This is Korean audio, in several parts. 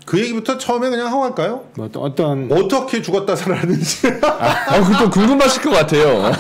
그 얘기부터 처음에 그냥 하고 갈까요? 뭐 어떤 어떻게 죽었다 살았는지. 그것도 궁금하실 것 같아요.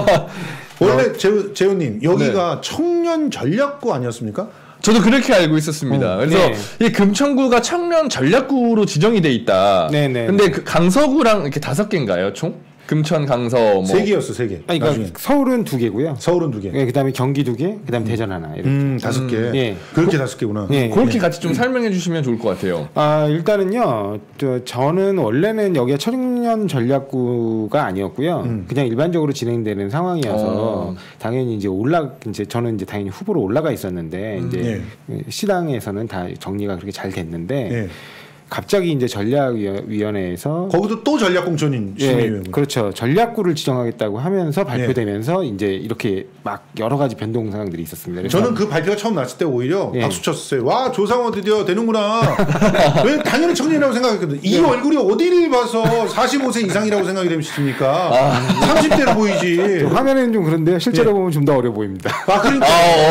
원래 재훈님 여기가 청년 전략구 아니었습니까? 저도 그렇게 알고 있었습니다. 그래서 이 금천구가 청년 전략구로 지정이 돼 있다. 근데 그 강서구랑 이렇게 5개인가요, 총? 금천, 강서 뭐 3개였어, 3개. 아니, 그러니까 서울은 2개고요. 서울은 2개. 예, 그다음에 경기 2개, 그다음에 대전 하나. 이렇게. 5개. 예. 그렇게 5개구나. 예. 그렇게 같이 좀 설명해 주시면 좋을 것 같아요. 일단은요. 저는 원래는 여기가 청년 전략구가 아니었고요. 그냥 일반적으로 진행되는 상황이어서 당연히 이제 저는 이제 당연히 후보로 올라가 있었는데 이제 시당에서는 다 정리가 그렇게 잘 됐는데 갑자기 이제 전략위원회에서 거기도 또 전략공천인 심의위원회. 그렇죠. 전략구를 지정하겠다고 하면서 발표되면서 이제 이렇게 막 여러 가지 변동 상황들이 있었습니다. 저는 그 발표가 처음 났을 때 오히려 박수 쳤어요. 와, 조상호 드디어 되는구나. 왜 당연히 청년이라고 생각했거든요. 이 얼굴이 어디를 봐서 45세 이상이라고 생각이 되십니까? 30대로 보이지. 화면에는 좀 그런데 실제로 보면 좀 더 어려 보입니다. 그러니까.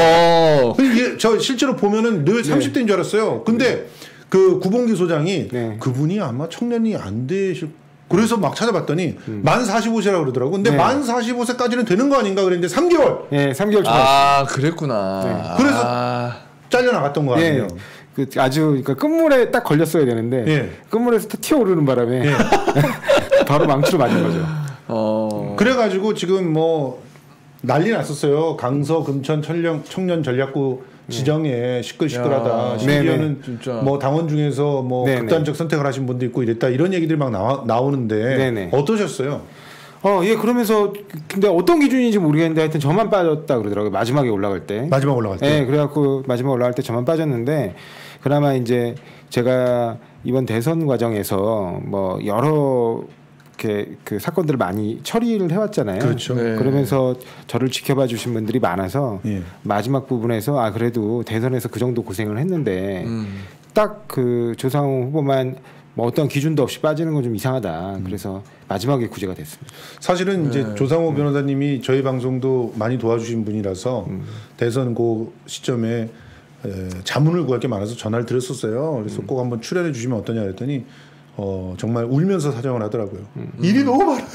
저 실제로 보면은 늘 30대인 줄 알았어요. 근데 그 구봉기 소장이 그분이 아마 청년이 안 되실 그래서 막 찾아봤더니 만 45세라고 그러더라고. 근데 만 45세까지는 되는 거 아닌가 그랬는데 3개월. 3개월 초과. 그랬구나. 그래서 잘려나갔던 거 아니에요. 그러니까 끝물에 딱 걸렸어야 되는데 끝물에서 튀어오르는 바람에 바로 망치로 맞은 거죠. 그래가지고 지금 뭐 난리 났었어요. 강서 금천 청년 전략구 지정에 시끌시끌하다. 심지어는 뭐 당원 중에서 뭐 극단적 선택을 하신 분도 있고 이랬다. 이런 얘기들이 막 나오는데 어떠셨어요? 예, 그러면서 근데 어떤 기준인지 모르겠는데 하여튼 저만 빠졌다 그러더라고요. 마지막에 올라갈 때. 마지막 올라갈 때. 네, 그래갖고 마지막 올라갈 때 저만 빠졌는데 그나마 이제 제가 이번 대선 과정에서 뭐 여러 그 사건들을 많이 처리를 해왔잖아요. 그렇죠. 그러면서 저를 지켜봐 주신 분들이 많아서 마지막 부분에서 그래도 대선에서 그 정도 고생을 했는데 딱 그 조상호 후보만 뭐 어떤 기준도 없이 빠지는 건 좀 이상하다. 그래서 마지막에 구제가 됐습니다. 사실은 이제 조상호 변호사님이 저희 방송도 많이 도와주신 분이라서 대선 그 시점에 자문을 구할 게 많아서 전화를 드렸었어요. 그래서 꼭 한번 출연해 주시면 어떠냐 그랬더니 정말 울면서 사정을 하더라고요. 일이 너무 많아요.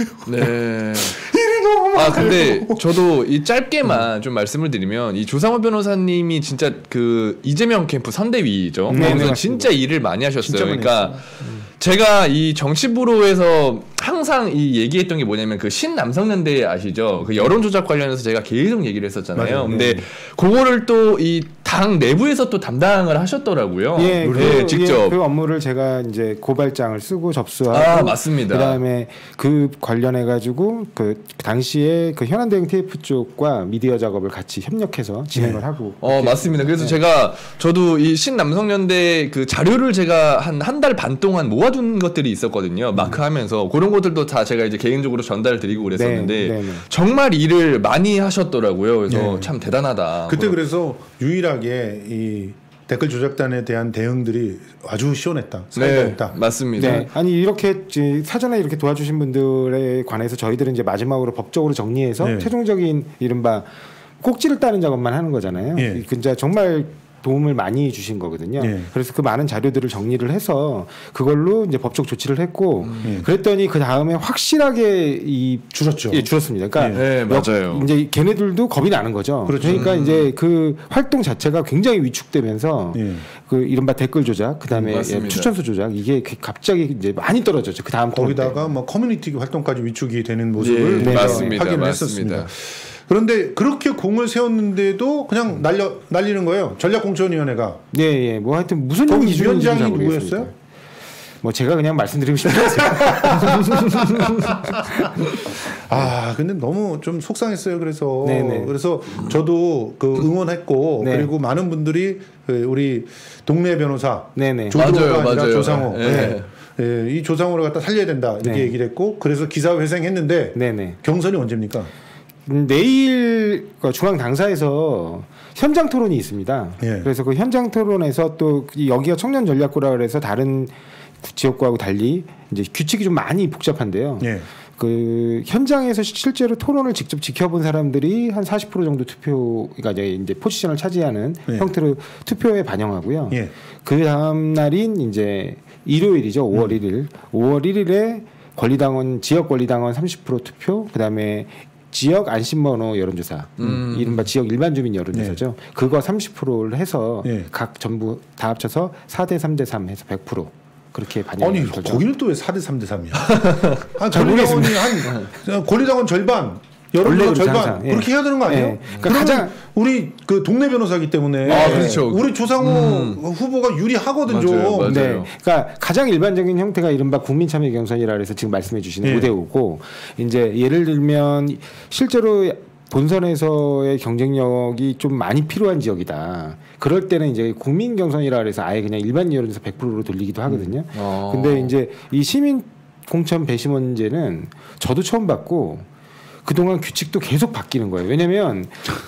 일이 너무 많아요. 근데 저도 이 짧게만 좀 말씀을 드리면 이 조상호 변호사님이 진짜 그 이재명 캠프 선대위죠. 그래서 진짜 일을 많이 하셨어요. 그러니까 제가 이 정치부로에서 항상 이 얘기했던 게 뭐냐면 그 신남성연대 아시죠? 그 여론조작 관련해서 제가 계속 얘기를 했었잖아요. 맞아요. 근데 그거를 또 이 당 내부에서 또 담당을 하셨더라고요. 직접 그 업무를 제가 이제 고발장을 쓰고 접수하고 맞습니다. 그다음에 그 관련해 가지고 그 당시에 그 현안대응 TF 쪽과 미디어 작업을 같이 협력해서 진행을 하고 맞습니다. 그래서 저도 이 신남성연대 그 자료를 제가 한 달 반 동안 모아둔 것들이 있었거든요. 마크하면서 그런 것들도 다 제가 이제 개인적으로 전달을 드리고 그랬었는데 정말 일을 많이 하셨더라고요. 그래서 참 대단하다. 그때 그래서 유일하게 이 댓글 조작단에 대한 대응들이 아주 시원했다. 사이다였다. 맞습니다. 아니 이렇게 사전에 이렇게 도와주신 분들에 관해서 저희들은 이제 마지막으로 법적으로 정리해서 최종적인 이른바 꼭지를 따는 작업만 하는 거잖아요. 진짜 정말 도움을 많이 주신 거거든요. 그래서 그 많은 자료들을 정리를 해서 그걸로 이제 법적 조치를 했고 그랬더니 그 다음에 확실하게 줄었죠. 줄었습니다. 그러니까 맞아요. 이제 걔네들도 겁이 나는 거죠. 그러니까 이제 그 활동 자체가 굉장히 위축되면서 그 이른바 댓글 조작, 그다음에 추천수 조작 이게 갑자기 이제 많이 떨어졌죠. 그 다음 거기다가 뭐 커뮤니티 활동까지 위축이 되는 모습을 확인을 했었습니다. 그런데 그렇게 공을 세웠는데도 그냥 날리는 거예요. 전략공천위원회가. 뭐 하여튼 무슨 위원장이 누구였어요? 뭐 제가 그냥 말씀드리고 싶어요. 근데 너무 좀 속상했어요. 그래서 저도 그 응원했고 그리고 많은 분들이 우리 동네 변호사 조조가 아니라 조상호. 이 조상호를 갖다 살려야 된다 이렇게 얘기를 했고 그래서 기사 회생했는데 경선이 언제입니까? 내일 중앙 당사에서 현장 토론이 있습니다. 그래서 그 현장 토론에서 또 여기가 청년 전략구라 그래서 다른 지역구하고 달리 이제 규칙이 좀 많이 복잡한데요. 그 현장에서 실제로 토론을 직접 지켜본 사람들이 한 40% 정도 투표가 이제 포지션을 차지하는 예. 형태로 투표에 반영하고요. 예. 그 다음 날인 이제 일요일이죠. 5월 1일. 5월 1일에 권리당원 지역 권리당원 30% 투표, 그다음에 지역 안심번호 여론조사, 이른바 지역 일반 주민 여론조사죠. 네. 그거 30%를 해서 네. 각 전부 다 합쳐서 4대 3대 3 해서 100% 그렇게 반영이 아니 거죠. 거기는 또 왜 4대 3대 3이야? 권리당원이 한 권리당원 절반. 여론조사 절반 예. 그렇게 해야 되는 거 아니에요? 예. 그러니까 가장 우리 그 동네 변호사기 때문에 그렇죠. 우리 조상호 후보가 유리하거든요. 맞아요. 맞아요. 네. 그러니까 가장 일반적인 형태가 이른바 국민참여경선이라 해서 지금 말씀해주시는 예. 5대5고 이제 예를 들면 실제로 본선에서의 경쟁력이 좀 많이 필요한 지역이다. 그럴 때는 이제 국민경선이라 해서 아예 그냥 일반 여론조사 100%로 돌리기도 하거든요. 근데 이제 이 시민 공천 배심원제는 저도 처음 봤고. 그동안 규칙도 계속 바뀌는 거예요. 왜냐하면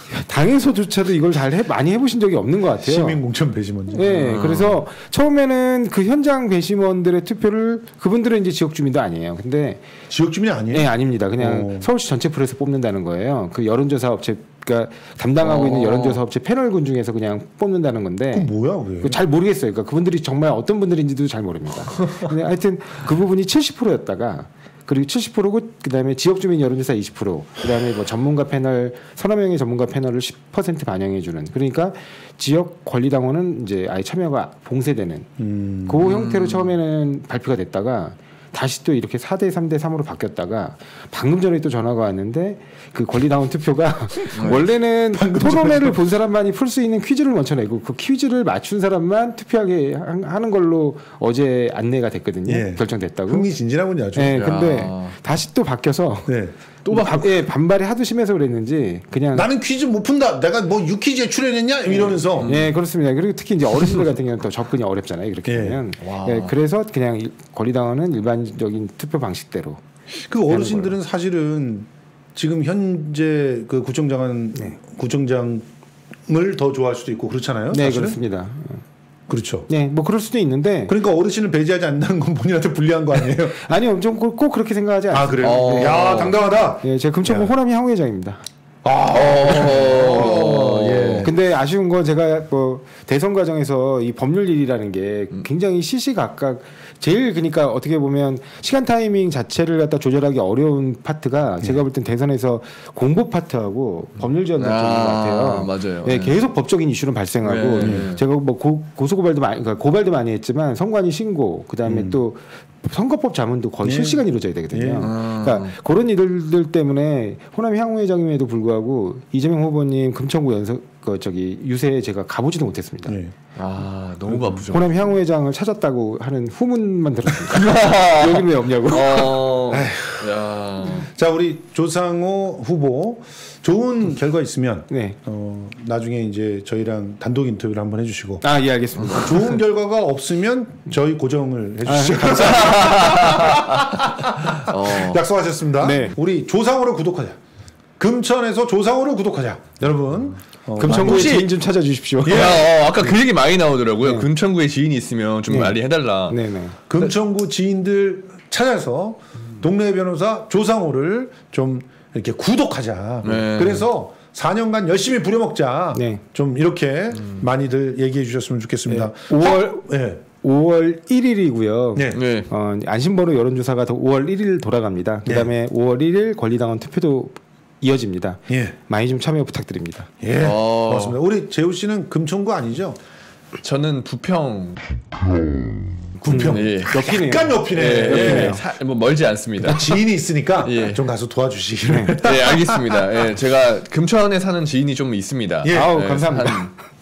당에서조차도 이걸 많이 해보신 적이 없는 것 같아요. 시민공천 배심원제. 네, 그래서 처음에는 그 현장 배심원들의 투표를 그분들은 이제 지역 주민도 아니에요. 근데 지역 주민이 아니에요? 네, 아닙니다. 그냥 서울시 전체 풀에서 뽑는다는 거예요. 그 여론조사 업체. 그러니까 담당하고 있는 여론조사 업체 패널군 중에서 그냥 뽑는다는 건데. 그건 뭐야, 그게? 잘 모르겠어요. 그러니까 그분들이 정말 어떤 분들인지도 잘 모릅니다. 근데 하여튼 그 부분이 70%였다가. 그리고 70%고 그다음에 지역 주민 여론조사 20%, 그다음에 뭐 전문가 패널 서너 명의 전문가 패널을 10% 반영해 주는. 그러니까 지역 권리당원은 이제 아예 참여가 봉쇄되는 그 형태로 처음에는 발표가 됐다가 다시 또 이렇게 4대 3대 3으로 바뀌었다가 방금 전에 또 전화가 왔는데 그 권리당원 투표가 원래는 토론회를 본 사람만이 풀 수 있는 퀴즈를 먼저 내고 그 퀴즈를 맞춘 사람만 투표하게 하는 걸로 어제 안내가 됐거든요. 예. 결정됐다고. 흥미진진하군요. 아주. 네, 근데 다시 또 바뀌어서 네. 또 반발이 하도 심해서 그랬는지 그냥 나는 퀴즈 못 푼다. 내가 뭐 유퀴즈에 출연했냐 이러면서. 네, 그렇습니다. 그리고 특히 이제 어르신들 같은 경우는 또 접근이 어렵잖아요. 이렇게 되면. 네, 그래서 그냥 권리당원은 일반적인 투표 방식대로. 그 어르신들은 사실은 지금 현재 그 구청장은 네. 구청장을 더 좋아할 수도 있고 그렇잖아요. 네, 사실은? 그렇습니다. 그렇죠. 네, 뭐 그럴 수도 있는데. 그러니까 어르신을 배제하지 않는다는 건 본인한테 불리한 거 아니에요? 아니요, 좀 꼭 그렇게 생각하지 않습니다. 아, 그래요? 네. 야, 당당하다. 네, 제가 금천구 호남이 향후회장입니다. 예. 근데 아쉬운 건 제가 뭐 대선 과정에서 이 법률일이라는 게 굉장히 시시각각 제일 그러니까 어떻게 보면 시간 타이밍 자체를 갖다 조절하기 어려운 파트가 제가 볼 땐 대선에서 공보 파트하고 법률 지원 파트인 것 같아요. 맞아요. 네, 계속 법적인 이슈는 발생하고 제가 뭐 고소고발도 많이 그러니까 고발도 많이 했지만 선관위 신고 그다음에 또 선거법 자문도 거의 실시간 이루어져야 되거든요. 그러니까 그런 일들 때문에 호남 향후회장임에도 불구하고 이재명 후보님 금천구 유세에 제가 가보지도 못했습니다. 너무 바쁘죠. 호남 향후회장을 찾았다고 하는 후문만 들었습니다. 여기는 왜 없냐고. 자, 우리 조상호 후보 좋은 결과 있으면 나중에 이제 저희랑 단독 인터뷰를 한번 해주시고. 예, 알겠습니다. 좋은 결과가 없으면 저희 고정을 해주시기 감사합니다. 약속하셨습니다. 네. 우리 조상호를 구독하자. 금천에서 조상호를 구독하자. 여러분. 금천구에 지인 좀 찾아주십시오. 아까 그 얘기 많이 나오더라고요. 금천구에 지인이 있으면 좀 많이 해달라. 금천구 지인들 찾아서 동네 변호사 조상호를 좀 이렇게 구독하자. 그래서 4년간 열심히 부려먹자. 좀 이렇게 많이들 얘기해 주셨으면 좋겠습니다. 5월 1일이고요. 안심번호 여론조사가 5월 1일 돌아갑니다. 그다음에 5월 1일 권리당원 투표도 이어집니다. 많이 좀 참여 부탁드립니다. 고맙습니다. 우리 재우 씨는 금천구 아니죠? 저는 부평. 구평. 옆이네요. 약간 옆이네. 뭐 멀지 않습니다. 지인이 있으니까 좀 가서 도와주시기를. 네, 알겠습니다. 제가 금천에 사는 지인이 좀 있습니다. 감사합니다.